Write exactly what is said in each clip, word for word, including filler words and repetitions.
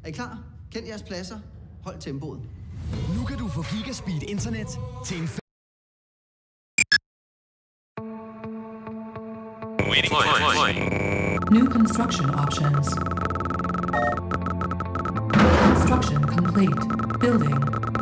I klar? Kend jeres pladser. Hold tempoet. Nu kan du få gigaspeed internet til en Waiting point. New construction options. Construction complete. Building.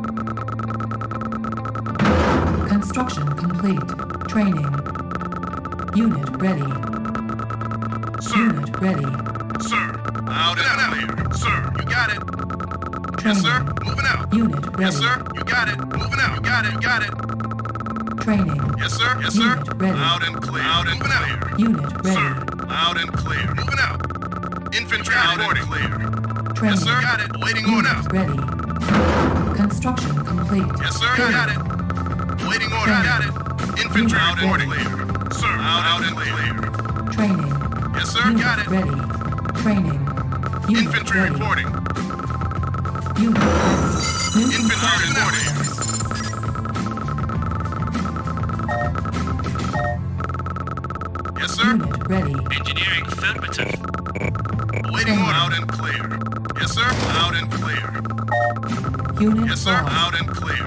Construction complete. Training. Unit ready. Sir. Unit ready. Sir. Out and out here. Sir, you got it. Training. Yes, sir. Moving out. Unit ready. Yes, sir. You got it. Moving out. You got it. You got it. Training. Yes, sir. Yes, sir. Unit ready. Loud and clear. Loud and moving out here. Unit ready. Sir. Loud and clear. Moving out. Infantry loud and clear. Training. Yes, sir. Got it. Waiting Unit order. ready. Construction complete. Yes, sir. Building. Got it. Waiting order. Got it. Infantry loud and clear. Sir. Loud, loud and clear. Training. Yes, sir. Unit Got it. ready. Training. Unit Infantry ready. reporting. Unit ready. New Infantry construction reporting. options. Yes, sir. Unit ready. Engineering affirmative. Waiting order. Loud and clear. Yes, sir. Loud and clear. Unit Yes, sir. lost. Loud and clear.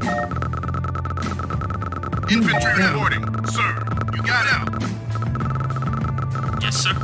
Infantry ready. reporting. Sir, you got out. Yes, sir.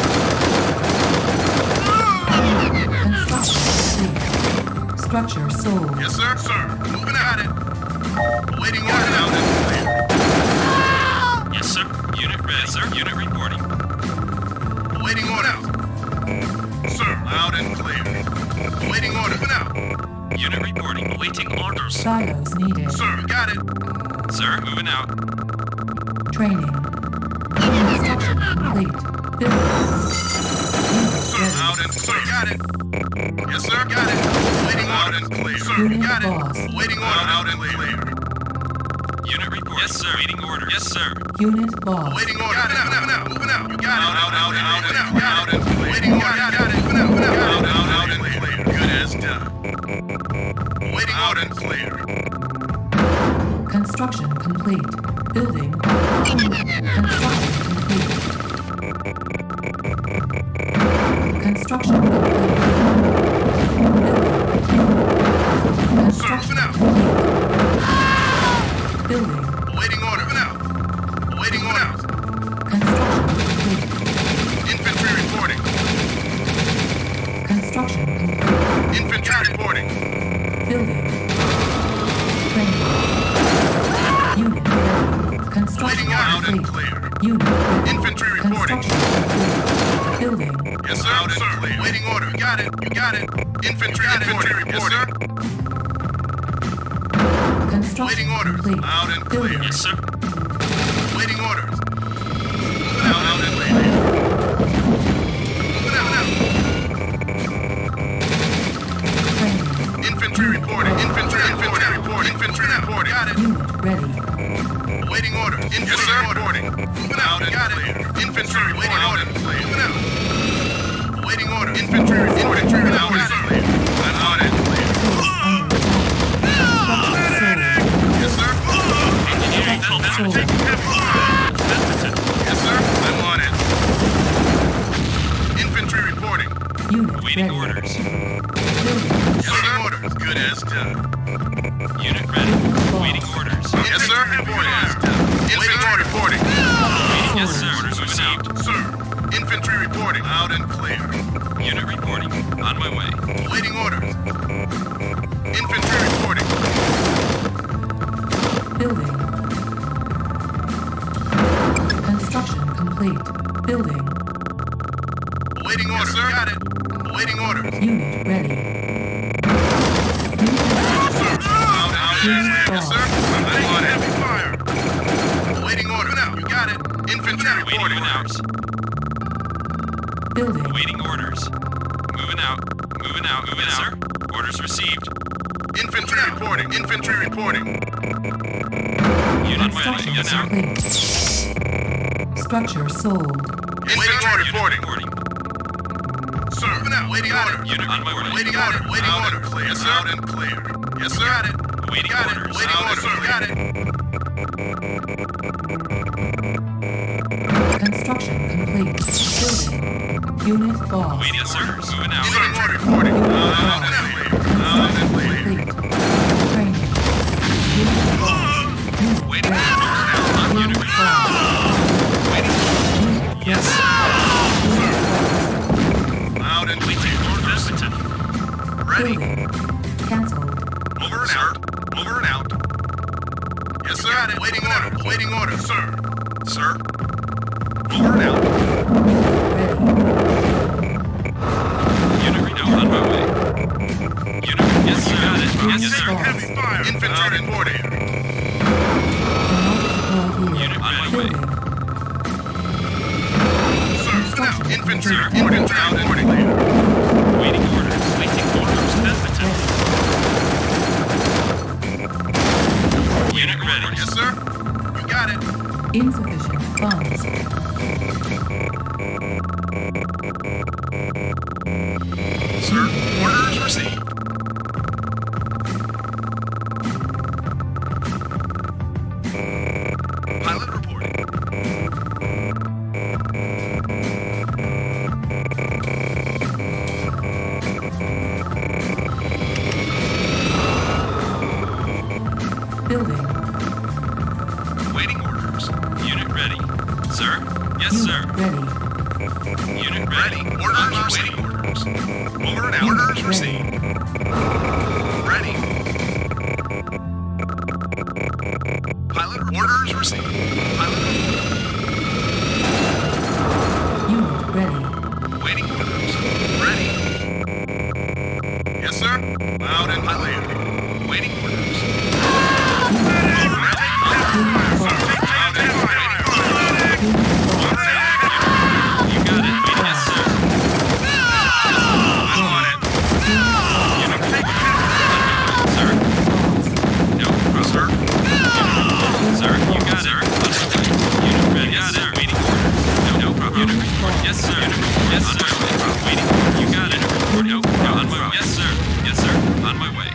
Construction complete. Structure sold. Yes, sir. Sir, moving out it. Waiting order. Loud and clear. Yes, sir. Unit ready. Yes, sir. Unit reporting. Waiting order. Sir, loud and clear. Waiting order. Moving out. Unit reporting. Awaiting orders. Silos needed. Sir, got it. Sir, moving out. Training. Construction complete. Building. Unit Sir, ready. loud and clear. Got it. Yes, sir. Got it. Waiting loud and clear. Sir, Unit got it. lost. Waiting order. Loud and clear. Unit report. Yes, sir. Waiting order. Yes, sir. Unit lost. Waiting order. Got it. Out, out, out. Moving out. You got it. Out, out, out, out, out, out, and clear. Waiting order. Got it. Moving out, moving out. Out, out, out, and clear. Good as done. Waiting order and clear. Construction complete. Building. Construction complete. Construction complete. Sir, moving out. Building. Waiting order. Moving out. Waiting order. Construction complete. Infantry reporting. Construction complete. Infantry reporting. Building. Training. Unit ready. Construction Waiting loud and complete. clear. Unit ready. Infantry reporting. Construction complete. Building. Yes, sir. Loud and clear. Waiting order. You got it. You got it. Infantry reporting. Yes, sir. Construction Waiting orders. complete. Loud and Building. clear. Yes, sir. Waiting orders. Loud, loud and clear. Moving out, out. Training. Infantry reporting. Infantry, infantry reporting. Infantry reporting. Got it. Unit ready. Waiting orders. Yes, sir. Reporting. Moving out. Got it. Infantry waiting order. Moving out. Waiting order. Infantry reporting. Moving out. Got it. Loud and clear. Yes, sir. Engineering Sold. Yes, sir. I'm on it. Infantry reporting. Unit Waiting ready. orders. Building. Yes, sir. Orders. Good as done. Unit ready. Waiting orders. Yes, sir. Reporting as done. Infantry reporting. Yes, sir. Orders received. Sir. Infantry reporting. Loud and clear. Unit reporting. On my way. Waiting orders. Infantry reporting. Building. Construction complete. Building. Waiting orders. Yes, sir. Got it. Waiting orders. Unit ready. Sir. Loud and clear. Yes, sir. I'm on heavy fire. Waiting order. Now. You got it. Infantry reporting. Out. Building. Awaiting orders. Moving out. Moving out. Moving Yes, out. sir. Orders received. Infantry reporting. Infantry reporting. Unit ready. Construction Moving out. complete. Structure sold. Infantry reporting. Reporting. Sir. Now. Waiting order. Unit on my way. Waiting order. Waiting order. Clear. Yes, sir. Loud and clear. Yes, sir. Got it. Awaiting Got it. orders. Waiting Loud order. and Sir. Got it. Construction complete. Building. Unit lost. Awaiting orders. Moving out. Infantry reporting. Loud Ready. Building. Cancelled. Over and out. Over and out. Yes, sir. Got it. Waiting order. Waiting order, sir. Sir. Over and out. Unit ready. On my way. Unit. Yes, sir. Got it. Yes, sir. Heavy fire. Infantry reporting. Unit on my way. Sir, now. Infantry reporting. Reporting. Waiting orders. Waiting orders. Hesitant. Unit ready. Yes, sir. You got it. Insufficient funds. Sir, orders received. Pilot reporting. Building. Waiting orders. Unit ready. Sir? Yes, sir. Ready. Unit Ready. ready. Orders received. Orders. Over and out. Orders received. Ready. Pilot orders received. Pilot Unit ready. waiting orders. Ready. Yes, sir. Loud and clear. Waiting orders. You got it. Yes, sir. Unit ready. Sir? No. Sir. Sir, you got it. Unit ready. Yes, sir. Waiting order. No, no problem. Unit report. Yes, sir. Yes, sir. Waiting order. You got it. Report. No, no, on my way. Yes, sir. Yes, sir. On my way.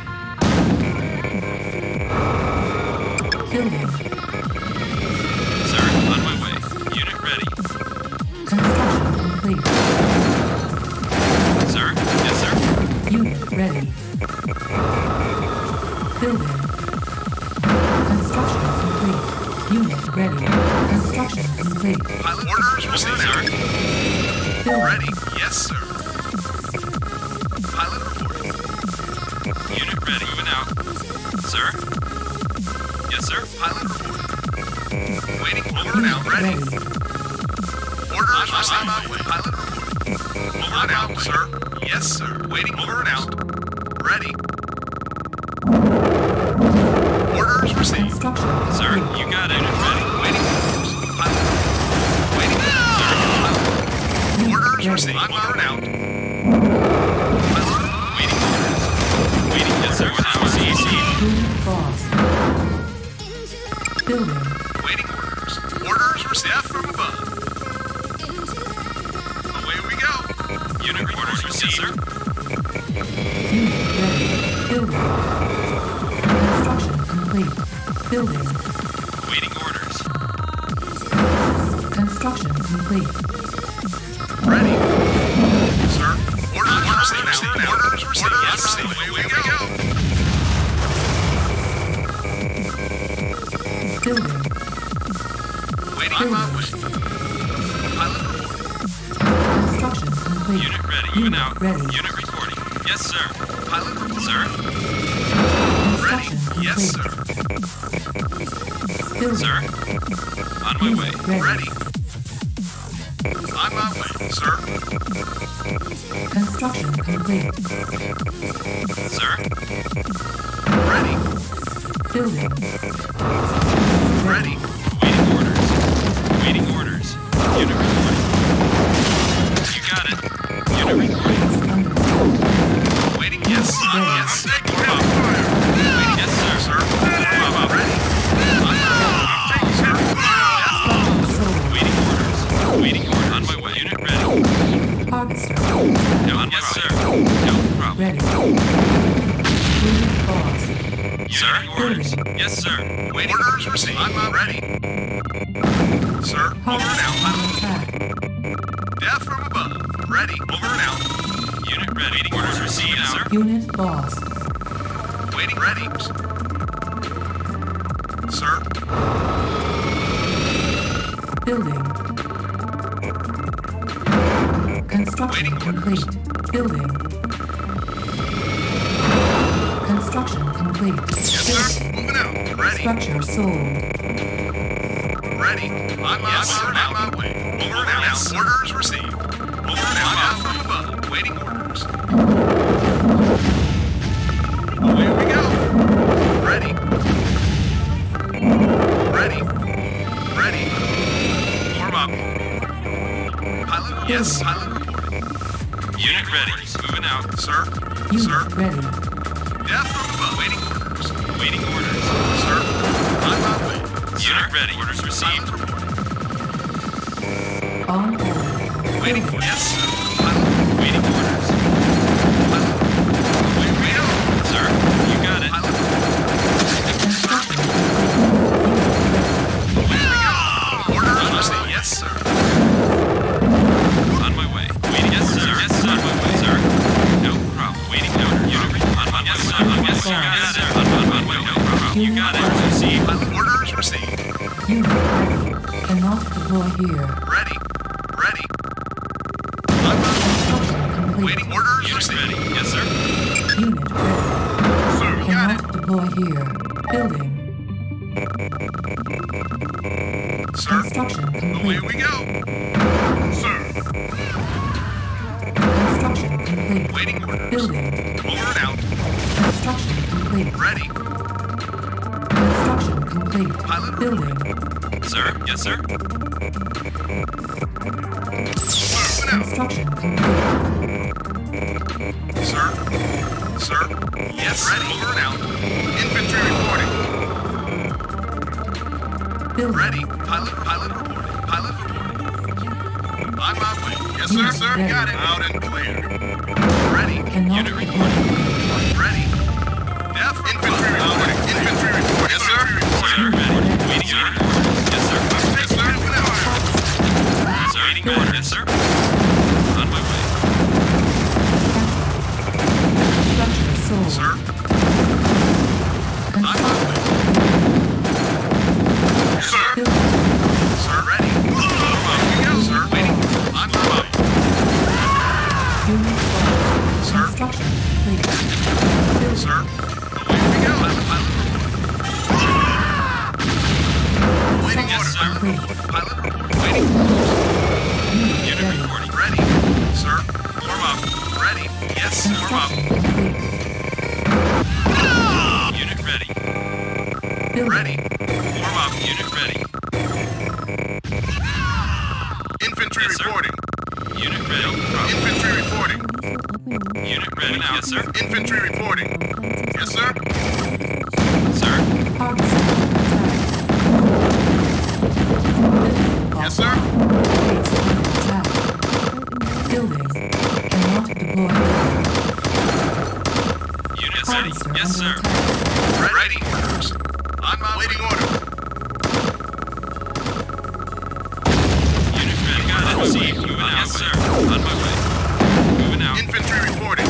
Building. Sir, on my way. Unit ready. Construction complete. Sir? Yes, sir. Unit ready. Building. Construction complete. Unit ready. Construction complete. Pilot orders received, sir. Building. Ready. Yes, sir. Pilot reporting. Unit ready. Moving out. Sir? Yes, sir. Pilot reporting. Waiting over and out. Ready. Ready. Orders received. Pilot reporting. Over and out, sir. Yes, sir. Waiting over and out. Ready. Orders received. Construction Sir, complete. you got it. Unit ready. Waiting orders. Pilot. Waiting orders. Orders Ready. received. Over and out. Pilot. Waiting orders. Waiting. Yes, sir. Now see, see. Unit boss. Building. Waiting orders. Orders received from above. Away we go. Unit orders received, sir. Unit ready. Building. Construction complete. Building. Waiting orders. Construction complete. Ready. Sir. Orders received. Now. Orders received. Yes, away we go. Building. Waiting on my way. Pilot reporting. Construction complete. Unit ready. Moving out. Ready. Unit reporting. Yes, sir. Pilot reporting. Sir? Ready. Construction Yes, sir. complete. Building. Sir? On my way. Ready. Ready. On my way, sir. Construction complete. Sir? Ready. Building. Ready. Waiting orders. Waiting orders. Unit reporting. You got it. Unit reporting. Waiting. Yes. Yes. Take fire. Waiting. Yes, sir. Sir. Ready. Waiting orders. Waiting orders. On my way. Unit ready. Harvester. No, on yes, sir. No problem. Ready. Unit boss. Sir? Orders. Yes, sir. Waiting. Orders received. I'm not ready. Sir. Over and Harvester out. on attack. Death from above. Ready. Over and out. Unit ready. Waiting orders received, yes, sir. Unit boss. Waiting. Ready. Sir. Building. Construction Waiting orders. complete. Building. complete. Yes, sir. Moving out. Ready. Structure sold. Ready. On my, yes, sir. On my way. Over and out. Yes, orders received. Over and out. Out from above. Waiting orders. Away we go. Ready. Ready. Ready. Warm up. Pilot. Yes, pilot reporting. Unit ready. Moving out. Sir. Unit Sir. ready. Death from above. Waiting orders. Waiting orders. Sir. On my way. Unit ready. Orders received. On order. Waiting for yes, sir. Waiting orders. Away we go. Sir, you got it. Construction. Order received. Yes, sir. On my way. Waiting. Yes, sir. Yes, sir. On my way, sir. No problem. Waiting order. Unit ready. On my yes, sir. On yes, sir. Yes, sir. On on my way. No problem. You got it. Received. Orders received. Unit ready. Cannot deploy here. Ready. Ready. Construction complete. Waiting orders Unit received. ready. Yes, sir. Unit ready. Sir, got Cannot it. deploy here. Building. Sir. Construction Away complete. we go. Sir. Construction complete. Waiting orders. Building. Over and out. Construction complete. Ready. Construction complete. Pilot Building. Sir. Yes, sir. Sir, moving out. Construction complete. Sir. Sir. Yes, ready. Over and out. Infantry reporting. Building. Ready. Pilot. Pilot reporting. Pilot reporting. On my way. Yes, sir. Unit Sir. ready. Got it. Out and clear. Ready. Cannot Unit deploy. Ready. F. Infantry reporting. Infantry reporting. Yes, sir. Sir, ready. Waiting unit order. Yes, sir. Yes, sir. Moving out. Sir, waiting order. Yes, sir. On my way. Structure sold. Sir. On my way. Sir. Building. Sir, ready. Here we go, sir. Waiting. On my way. Unit ready. Sir. Construction complete. Building. Sir. Away we go. Pilot, pilot. Waiting Yes, order. sir. Complete. Pilot report. Waiting. Unit ready. reporting. Ready. Sir. Warm up. Ready. Yes, warm up. Construction complete. Unit ready. Building. Ready. Warm up. Unit ready. Infantry Yes, sir. reporting. Unit ready. Infantry reporting. Unit ready. Yes, sir. Infantry reporting. Yes, sir. Sir. Harvester attack. Yes, sir. Base under attack. Building. Cannot deploy. Unit ready. Harvester Yes, under sir. attack. Ready. Orders. On my waiting order. Unit ready. Got it. Received. Moving out. Yes, sir. On my way. Moving out. Infantry reporting.